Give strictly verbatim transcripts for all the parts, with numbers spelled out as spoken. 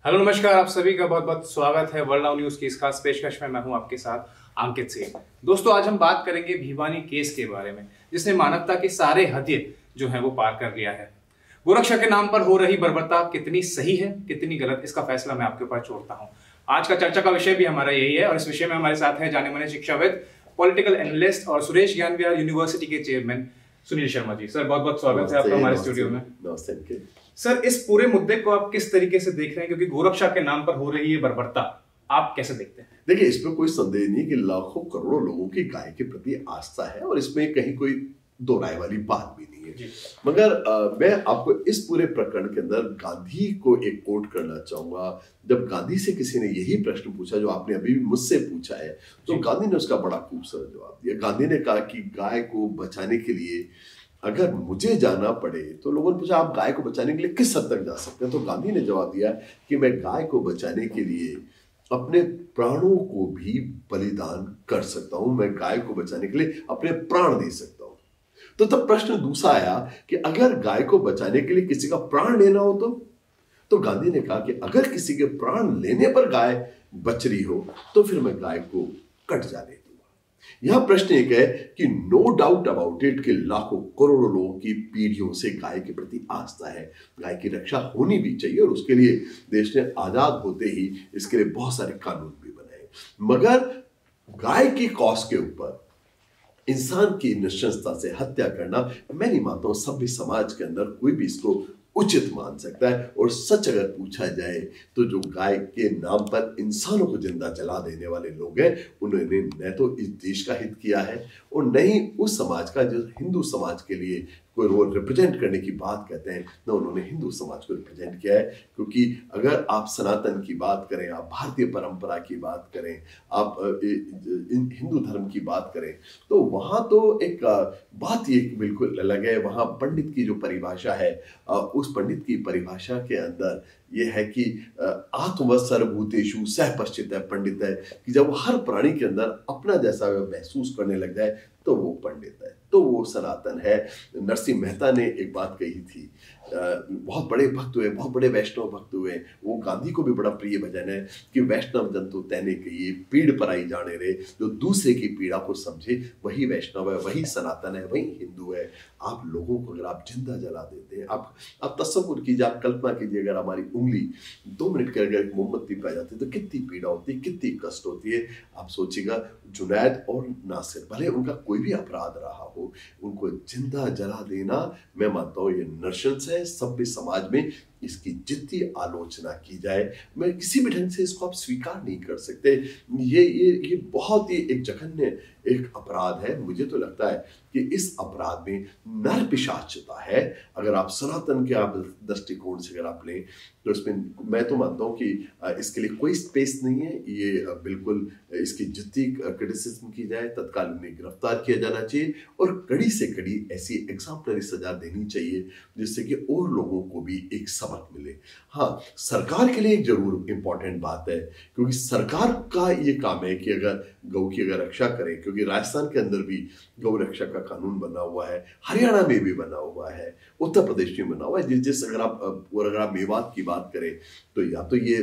Hello नमस्कार, आप सभी का बहुत बहुत स्वागत है वर्ल्ड नाउ न्यूज की इस खास पेशकश में। मैं हूं आपके साथ अंकित सिंह। दोस्तों, आज हम बात करेंगे भिवानी केस के बारे में, जिसने मानवता के सारे हद जो है वो पार कर लिया है। गोरक्षा के नाम पर हो रही बर्बरता कितनी सही है, कितनी गलत, इसका फैसला मैं आपके ऊपर छोड़ता हूं। आज का चर्चा का विषय भी हमारा यही है और इस विषय में हमारे साथ है जाने माने शिक्षाविद, पॉलिटिकल एनालिस्ट और सुरेश ज्ञान विहार यूनिवर्सिटी के चेयरमैन सुनील शर्मा जी। सर, बहुत बहुत स्वागत है आपका हमारे स्टूडियो में। सर, इस पूरे मुद्दे को आप किस तरीके से देख रहे हैं, क्योंकि गोरक्षा के नाम पर हो रही है बर्बरता, आप कैसे देखते हैं? देखिए, इसमें कोई संदेह नहीं कि लाखों करोड़ों लोगों की गाय के प्रति आस्था है और इसमें कहीं कोई दो राय वाली बात भी नहीं है। मगर आ, मैं आपको इस पूरे प्रकरण के अंदर गांधी को एक कोट करना चाहूंगा। जब गांधी से किसी ने यही प्रश्न पूछा जो आपने अभी भी मुझसे पूछा है, तो गांधी ने उसका बड़ा खूबसूरत जवाब दिया। गांधी ने कहा कि गाय को बचाने के लिए अगर मुझे जाना पड़े, तो लोगों ने पूछा आप गाय को बचाने के लिए किस हद तक जा सकते हैं, तो गांधी ने जवाब दिया कि मैं गाय को बचाने के लिए अपने प्राणों को भी बलिदान कर सकता हूं, मैं गाय को बचाने के लिए अपने प्राण दे सकता हूं। तो तब प्रश्न दूसरा आया कि अगर गाय को बचाने के लिए किसी का प्राण लेना हो तो तो गांधी ने कहा कि अगर किसी के प्राण लेने पर गाय बच रही हो तो फिर मैं गाय को कट जाने दूंगा। यह प्रश्न एक है कि नो डाउट अबाउट इट कि लाखों करोड़ों लोगों की पीढ़ियों से गाय के प्रति आस्था है, गाय की रक्षा होनी भी चाहिए और उसके लिए देश ने आजाद होते ही इसके लिए बहुत सारे कानून भी बनाए। मगर गाय की कॉज के ऊपर इंसान की नृशंसता से हत्या करना, मैं नहीं मानता हूं सभ्य समाज के अंदर कोई भी इसको उचित मान सकता है। और सच अगर पूछा जाए तो जो गाय के नाम पर इंसानों को जिंदा जला देने वाले लोग हैं, उन्होंने न तो इस देश का हित किया है और न ही उस समाज का जो हिंदू समाज के लिए कोई रोल रिप्रेजेंट करने की बात कहते हैं, न उन्होंने हिंदू समाज को रिप्रेजेंट किया है। क्योंकि अगर आप सनातन की बात करें, आप भारतीय परंपरा की बात करें, आप हिंदू धर्म की बात करें, तो वहां तो एक बात ये बिल्कुल अलग है। वहां पंडित की जो परिभाषा है, उस पंडित की परिभाषा के अंदर ये है कि आत्म सर्वभूतेषु सह पश्चित है पंडित है, कि जब हर प्राणी के अंदर अपना जैसा महसूस करने लग जाए तो वो पंडित है, तो वो सनातन है। नरसिंह मेहता ने एक बात कही थी, बहुत बड़े भक्त हुए, बहुत बड़े वैष्णव भक्त हुए, वो गांधी को भी बड़ा प्रिय भजन है कि वैष्णव जन तो तैने कहिए पीड़ पर आई जाने रे, जो दूसरे की पीड़ा को समझे वही वैष्णव है, वही सनातन है, वही हिंदू है। आप लोगों को अगर आप जिंदा जला देते हैं, आप आप तसव्वुर कीजिए, आप कल्पना कीजिए, अगर हमारी उंगली दो मिनट के अगर मोमबत्ती पे आ जाती है तो कितनी पीड़ा होती है, कितनी कष्ट होती है। आप सोचिएगा, जुनैद और नासिर, भले उनका कोई भी अपराध रहा हो, उनको जिंदा जला देना, मैं मानता हूं ये नृशंस है। सभ्य समाज में इसकी जितनी आलोचना की जाए, मैं किसी भी ढंग से इसको आप स्वीकार नहीं कर सकते। ये ये ये बहुत ही एक जघन्य एक अपराध है। मुझे तो लगता है कि इस अपराध में नर पिशाचता है। अगर आप सनातन के आप दृष्टिकोण से अगर आप लें तो इसमें मैं तो मानता हूं कि इसके लिए कोई स्पेस नहीं है। ये बिल्कुल इसकी जितनी क्रिटिसिज्म की जाए तत्काल उन्हें गिरफ्तार किया जाना चाहिए और कड़ी से कड़ी ऐसी एग्जाम्पलरी सजा देनी चाहिए जिससे कि और लोगों को भी एक सबक मिले। हाँ, सरकार के लिए एक जरूर इंपॉर्टेंट बात है, क्योंकि सरकार का ये काम है कि अगर गौ की अगर रक्षा करें, क्योंकि राजस्थान के अंदर भी गौ रक्षा का कानून बना हुआ है, हरियाणा में भी बना हुआ है, उत्तर प्रदेश में बना हुआ है। जिस जिस अगर आप और अगर आप मेवात की बात करें तो या तो ये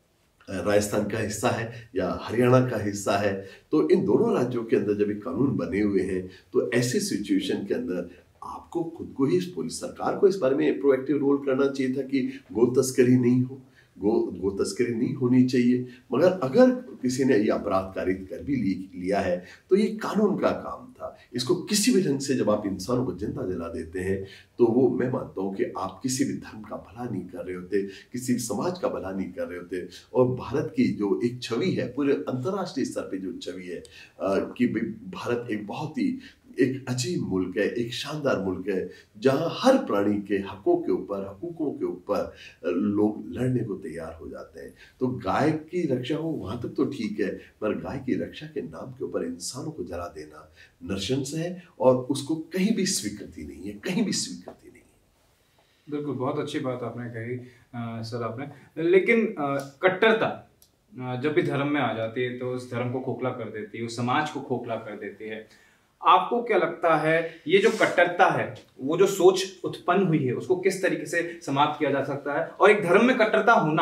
राजस्थान का हिस्सा है या हरियाणा का हिस्सा है। तो इन दोनों राज्यों के अंदर जब ये कानून बने हुए हैं तो ऐसे सिचुएशन के अंदर आपको खुद को ही पुलिस सरकार को इस बारे में प्रोएक्टिव रोल करना चाहिए था कि गो तस्करी नहीं हो, गो गो तस्करी नहीं होनी चाहिए। मगर अगर किसी ने ये अपराध कारित कर भी लिया है तो ये कानून का काम था। इसको किसी भी ढंग से जब आप इंसानों को जिंदा जला देते हैं तो वो मैं मानता हूं कि आप किसी भी धर्म का भला नहीं कर रहे होते, किसी समाज का भला नहीं कर रहे होते। और भारत की जो एक छवि है, पूरे अंतर्राष्ट्रीय स्तर पे जो छवि है कि भारत एक बहुत ही एक अजीब मुल्क है, एक शानदार मुल्क है, जहां हर प्राणी के हकों के ऊपर, हकूकों के ऊपर लोग लड़ने को तैयार हो जाते हैं। तो गाय की रक्षा हो वहां तक तो ठीक है, पर गाय की रक्षा के नाम के ऊपर इंसानों को जला देना नृशंस है और उसको कहीं भी स्वीकृति नहीं है, कहीं भी स्वीकृति नहीं है। बिल्कुल, बहुत अच्छी बात आपने कही आ, सर आपने। लेकिन आ, कट्टरता जब भी धर्म में आ जाती है तो उस धर्म को खोखला कर देती है, उस समाज को खोखला कर देती है। आपको क्या लगता है ये जो कट्टरता है, वो जो सोच उत्पन्न हुई है, उसको किस तरीके से समाप्त किया जा सकता है? और एक धर्म में कट्टरता होना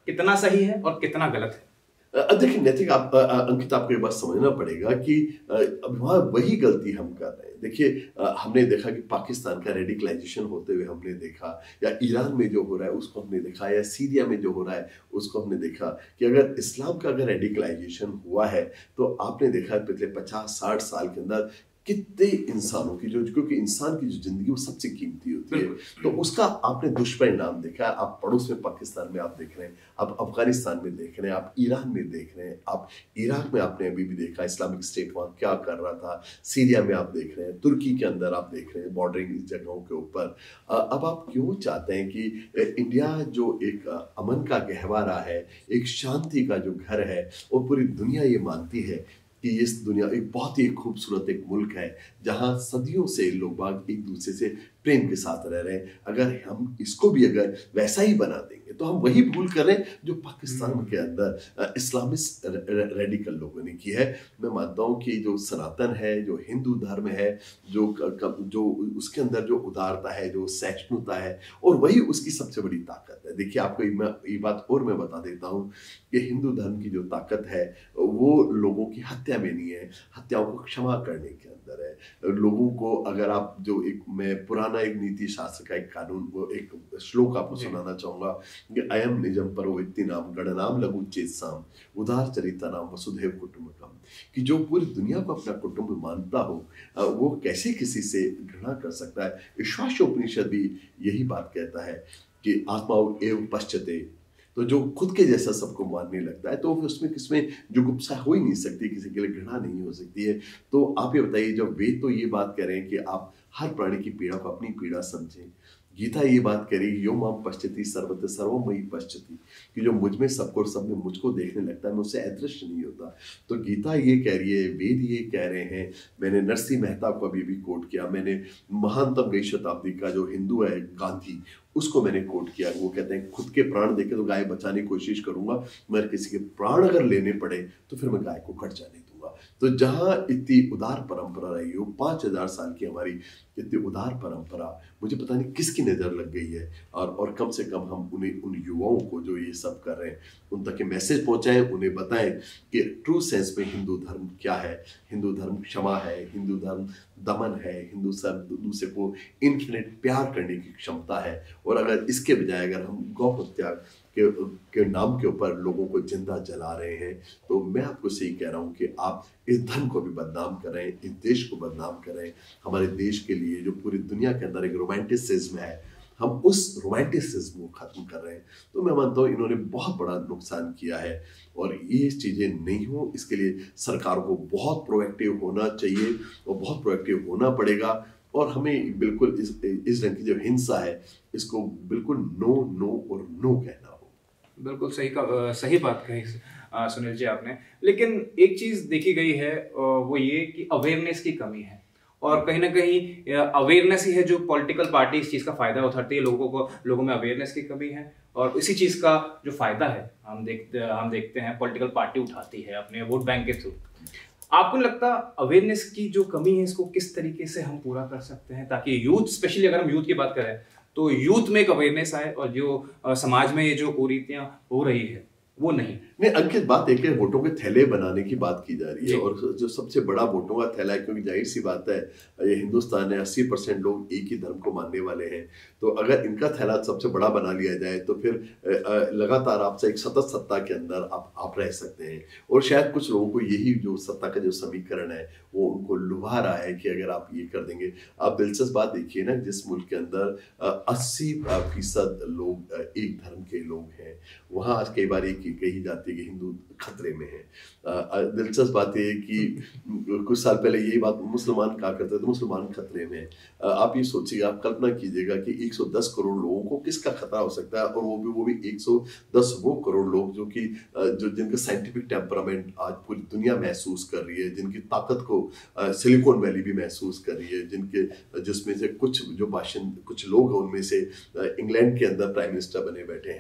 कितना सही है और कितना गलत है? देखिए नैतिक, आप अंकित आपको ये बात समझना पड़ेगा कि अब वहाँ वही गलती हम कर रहे हैं। देखिए हमने देखा कि पाकिस्तान का रेडिकलाइजेशन होते हुए हमने देखा, या ईरान में जो हो रहा है उसको हमने देखा, या सीरिया में जो हो रहा है उसको हमने देखा कि अगर इस्लाम का अगर रेडिकलाइजेशन हुआ है तो आपने देखा है पिछले पचास साठ साल के अंदर कितने इंसानों की जो, क्योंकि इंसान की जो जिंदगी वो सबसे कीमती होती है, तो उसका आपने दुष्परिणाम देखा है। आप पड़ोस में पाकिस्तान में आप देख रहे हैं, आप अफगानिस्तान में देख रहे हैं, आप ईरान में देख रहे हैं, आप इराक में आपने अभी भी देखा इस्लामिक स्टेट वहां क्या कर रहा था, सीरिया में आप देख रहे हैं, तुर्की के अंदर आप देख रहे हैं बॉर्डरिंग जगहों के ऊपर। अब आप क्यों चाहते हैं कि इंडिया जो एक अमन का गहवारा है, एक शांति का जो घर है, और पूरी दुनिया ये मानती है कि इस दुनिया एक बहुत ही खूबसूरत एक मुल्क है जहां सदियों से लोग बाग एक दूसरे से प्रेम के साथ रह रहे हैं, अगर हम इसको भी अगर वैसा ही बना देंगे तो हम वही भूल कर रहे हैं जो पाकिस्तान के अंदर इस्लामिस्ट रेडिकल लोगों ने की है। मैं मानता हूँ कि जो सनातन है, जो हिंदू धर्म है, जो जो उसके अंदर जो उदारता है, जो सहिष्णुता है, और वही उसकी सबसे बड़ी ताकत है। देखिए आपको ये बात और मैं बता देता हूँ कि हिंदू धर्म की जो ताकत है वो लोगों की हत्या में नहीं है, हत्याओं को क्षमा करने के अंदर है। लोगों को अगर आप जो एक मैं पुराना एक नीति शास्त्र का एक कानून वो एक श्लोक आपको सुनाना चाहूंगा कि अयम निजम परो व्यक्ति नाम गणनाम लघु चेतसाम उदार चरिता नाम वसुधैव कुटुंबकम, कि जो पूरी दुनिया को अपना कुटुंब मानता हो वो कैसे किसी से घृणा कर सकता है। ईश्वास्य उपनिषद भी यही बात कहता है कि आत्माओं एवं पश्चते, तो जो खुद के जैसा सबको मानने लगता है तो उसमें किसमें जो गुप्सा हो ही नहीं सकती, किसी के लिए घृणा नहीं हो सकती है। तो आप ये बताइए, जब वेद तो ये बात कह रहे हैं कि आप हर प्राणी की पीड़ा को अपनी पीड़ा समझें, गीता ये बात कह रही है यो माम पश्यति सर्वत्र सर्वमयि पश्यति, कि जो मुझ में सबको सब में मुझको देखने लगता है मैं उससे अदृश्य नहीं होता। तो गीता ये कह रही है, वेद ये कह रहे हैं। मैंने नरसिंह मेहता को अभी भी कोट किया, मैंने महानतम गई शताब्दी का जो हिंदू है गांधी, उसको मैंने कोट किया। वो कहते हैं खुद के प्राण देके तो गाय बचाने की कोशिश करूंगा, मगर किसी के प्राण अगर लेने पड़े तो फिर मैं गाय को कट जाने दूंगा। तो जहां इतनी उदार परंपरा रही हो, पांच हजार साल की हमारी इतनी उदार परंपरा, मुझे पता नहीं किसकी नजर लग गई है। और और कम से कम हम उन्हें उन युवाओं को जो ये सब कर रहे हैं उन तक ये मैसेज पहुंचाएं, उन्हें बताएं कि ट्रू सेंस में हिंदू धर्म क्या है। हिंदू धर्म क्षमा है, हिंदू धर्म दमन है, हिंदू धर्म दूसरे को इन्फिनिट प्यार करने की क्षमता है। और अगर इसके बजाय अगर हम गौ हत्या के, के नाम के ऊपर लोगों को जिंदा जला रहे हैं, तो मैं आपको सही कह रहा हूं कि आप इस धर्म को भी बदनाम कर रहे हैं, इस देश को बदनाम कर रहे हैं। हमारे देश के लिए जो पूरी दुनिया के अंदर एक रोमांटिसिज्म है, हम उस रोमांटिसिज्म को खत्म कर रहे हैं। तो मैं मानता हूँ इन्होंने बहुत बड़ा नुकसान किया है, और ये चीजें नहीं हो इसके लिए सरकार को बहुत प्रोएक्टिव होना चाहिए और बहुत प्रोएक्टिव होना पड़ेगा। और हमें बिल्कुल इस इस रंग की जो हिंसा है इसको बिल्कुल नो नो और नो कहना हो। बिल्कुल सही का सही बात कही सुनील जी आपने। लेकिन एक चीज देखी गई है वो ये कि अवेयरनेस की कमी है, और कहीं ना कहीं अवेयरनेस ही है जो पॉलिटिकल पार्टी इस चीज का फायदा उठाती है। लोगों को लोगों में अवेयरनेस की कमी है, और इसी चीज का जो फायदा है हम देखते हम देखते हैं पॉलिटिकल पार्टी उठाती है अपने वोट बैंक के थ्रू। आपको लगता अवेयरनेस की जो कमी है इसको किस तरीके से हम पूरा कर सकते हैं ताकि यूथ, स्पेशली अगर हम यूथ की बात करें तो यूथ में एक अवेयरनेस आए, और जो समाज में ये जो कुरीतियां हो रही है वो नहीं नहीं अंकित, बात एक है वोटों के थैले बनाने की बात की जा रही है, और जो सबसे बड़ा वोटों का थैला है, क्योंकि जाहिर सी बात है ये हिंदुस्तान है, अस्सी परसेंट लोग एक ही धर्म को मानने वाले हैं। तो अगर इनका थैला सबसे बड़ा बना लिया जाए तो फिर लगातार आपसे एक सतत सत्ता के अंदर आप आप रह सकते हैं। और शायद कुछ लोगों को यही जो सत्ता का जो समीकरण है वो उनको लुभा रहा है कि अगर आप ये कर देंगे। आप दिलचस्प बात देखिए ना, जिस मुल्क के अंदर अस्सी फीसद लोग एक धर्म के लोग हैं, वहाँ आज कई बार एक कही जाती है कि हिंदू खतरे में है। दिलचस्प बात यह है कि कुछ साल पहले यही बात मुसलमान कहा करते थे, मुसलमान खतरे में है। आप ये सोचिएगा, आप कल्पना कीजिएगा कि एक सौ दस करोड़ लोगों को किसका खतरा हो सकता है, और वो भी वो भी एक सौ दस वो करोड़ लोग जो कि जो जिनका साइंटिफिक टेम्परामेंट आज पूरी दुनिया महसूस कर रही है, जिनकी ताकत को सिलिकॉन वैली भी महसूस कर रही है, जिनके जिसमें से कुछ जो भाषण कुछ लोग हैं उनमें से इंग्लैंड के अंदर प्राइम मिनिस्टर बने बैठे हैं,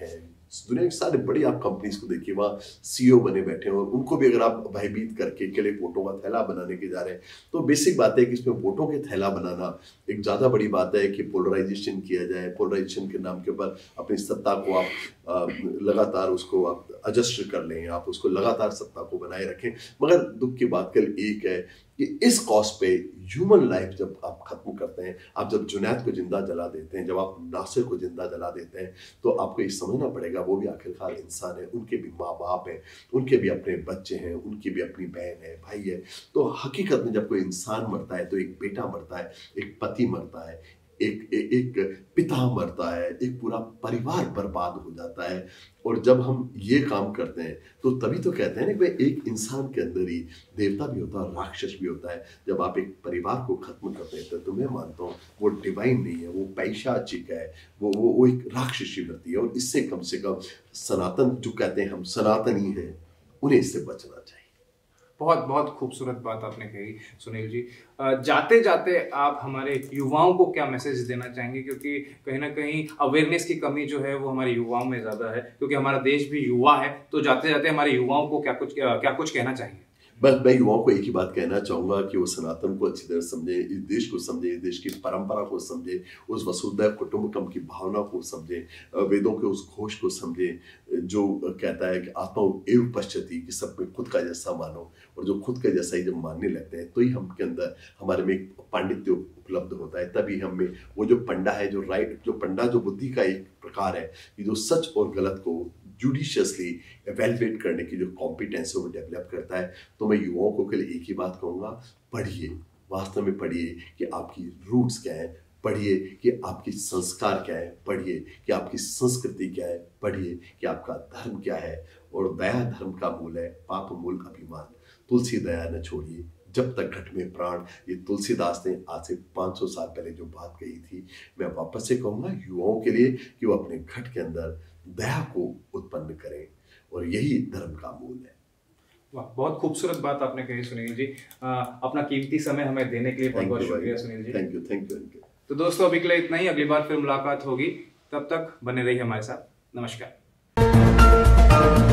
दुनिया की सारी बड़ी आप कंपनीज को देखिए, वहाँ सीईओ बने बैठे हैं और उनको भी अगर आप भयभीत करके के लिए वोटों का थैला बनाने के जा रहे हैं, तो बेसिक बात है कि इसमें वोटों के थैला बनाना एक ज़्यादा बड़ी बात है कि पोलराइजेशन किया जाए। पोलराइजेशन के नाम के ऊपर अपनी सत्ता को आप लगातार उसको आप एडजस्ट कर लें, आप उसको लगातार सत्ता को बनाए रखें। मगर दुख की बात कल एक है कि इस कॉज पे ह्यूमन लाइफ जब आप खत्म करते हैं, आप जब जुनैद को जिंदा जला देते हैं, जब आप नासिर को जिंदा जला देते हैं, तो आपको ये समझना पड़ेगा वो भी आखिरकार इंसान है, उनके भी माँ बाप हैं, उनके भी अपने बच्चे हैं, उनकी भी अपनी बहन है, भाई है। तो हकीकत में जब कोई इंसान मरता है तो एक बेटा मरता है, एक पति मरता है, एक, एक एक पिता मरता है, एक पूरा परिवार बर्बाद हो जाता है। और जब हम ये काम करते हैं तो तभी तो कहते हैं ना कि एक इंसान के अंदर ही देवता भी होता है, राक्षस भी होता है। जब आप एक परिवार को खत्म कर देते हैं तो मैं मानता हूँ वो डिवाइन नहीं है, वो पैशाचिक है, वो वो वो एक राक्षसी वृत्ति है। और इससे कम से कम सनातन जो कहते हैं हम सनातनी हैं, उन्हें इससे बचना चाहिए। बहुत बहुत खूबसूरत बात आपने कही सुनील जी। जाते जाते आप हमारे युवाओं को क्या मैसेज देना चाहेंगे, क्योंकि कहीं ना कहीं अवेयरनेस की कमी जो है वो हमारे युवाओं में ज़्यादा है, क्योंकि हमारा देश भी युवा है। तो जाते जाते हमारे युवाओं को क्या कुछ क्या कुछ कहना चाहेंगे? बस मैं युवाओं को एक ही बात कहना चाहूँगा कि वो सनातन को अच्छी तरह समझे, इस देश को समझे, इस देश की परंपरा को समझे, उस वसुधैव कुटुंबकम की भावना को समझे, वेदों के उस घोष को समझे जो कहता है कि आत्मा एव पश्यति, कि सब में खुद का जैसा मानो। और जो खुद का जैसा ही जब मानने लगते हैं तो ही हम के अंदर हमारे में एक पांडित्य उपलब्ध होता है। तभी हमें वो जो पंडा है, जो राइट जो पंडा जो बुद्धि का एक प्रकार है कि जो सच और गलत को जुडिशियसली एवेलुएट करने की जो कॉम्पिटेंस है वो डेवलप करता है। तो मैं युवाओं को के लिए एक ही बात कहूँगा, पढ़िए, वास्तव में पढ़िए कि आपकी रूट्स क्या है, पढ़िए कि आपकी संस्कार क्या है, पढ़िए कि आपकी संस्कृति क्या है, पढ़िए कि आपका धर्म क्या है। और दया धर्म का मूल है, पाप मूल अभिमान। तुलसी दया न छोड़िए जब तक घट में प्राण। ये तुलसीदास ने आज से पाँच सौ साल पहले जो बात कही थी, मैं वापस से कहूँगा युवाओं के लिए कि वो अपने घट के अंदर दया को उत्पन्न करें, और यही धर्म का मूल है। वाह, बहुत खूबसूरत बात आपने कही सुनील जी। आ, अपना कीमती समय हमें देने के लिए बहुत बहुत शुक्रिया Sunil ji. Thank you thank you thank you. तो दोस्तों अभी के लिए इतना ही, अगली बार फिर मुलाकात होगी, तब तक बने रहिए हमारे साथ। नमस्कार।